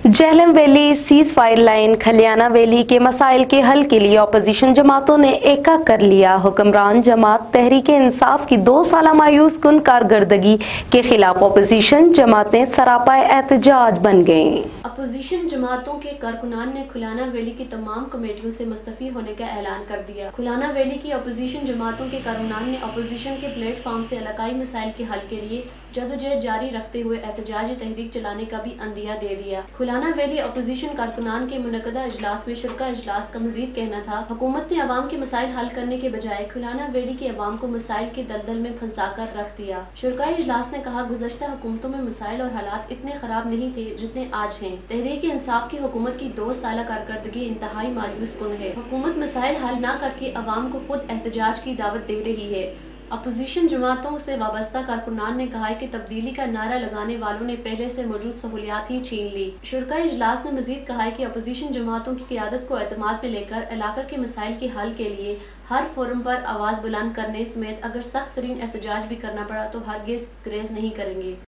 Jhelum valley ceasefire line Khaliana valley کے مسائل کے حل کے لیے اپوزیشن جماعتوں نے ایکا کر لیا۔ حکمران جماعت تحریک انصاف کی 2 سالہ مایوس کن کارکردگی کے خلاف اپوزیشن جماعتیں سراپائے احتجاج بن گئیں۔ اپوزیشن جماعتوں کے کارکنان نے کھلیانہ ویلی کی تمام کمیٹیوں سے مستعفی ہونے کا اعلان کر دیا۔ کھلیانہ ویلی کی اپوزیشن جماعتوں کے کارکنان نے اپوزیشن کے پلیٹ فارم سے علاقائی مسائل کے حل کے لیے جدوجہد جاری رکھتے ہوئے احتجاجی تحریک چلانے کا بھی عندیہ دے دیا۔ کھلیانہ ویلی اپوزیشن کارکنان کے منعقدہ اجلاس میں شرکا اجلاس کا مزید کہنا تھا، حکومت نے عوام کے مسائل حل کرنے کے بجائے کھلیانہ ویلی کے عوام کو مسائل کے دلدل میں پھنسا کر رکھ دیا۔ شرکائی اجلاس نے کہا، گزشتہ حکومتوں میں مسائل اور حالات اتنے خراب نہیں تھے جتنے آج ہیں۔ تحریک انصاف کی حکومت کی 2 سالہ کارکردگی انتہائی مایوس کن ہے۔ حکومت مسائل حل نہ کر کے عوام کو خود احتجاج کی دعوت دے رہی ہے۔ اپوزیشن جماعتوں سے وابستہ کارکنان نے کہا کہ تبدیلی کا نعرہ لگانے والوں نے پہلے سے موجود سہولیات ہی چھین لی۔ شرکاء اجلاس نے مزید کہا کہ اپوزیشن جماعتوں کی قیادت کو اعتماد میں لے کر علاقہ کے مسائل کے حل کے لیے ہر فورم پر آواز بلند کرنے سمیت اگر سخت ترین احتجاج بھی کرنا پڑا تو ہرگز گریز نہیں کریں گے۔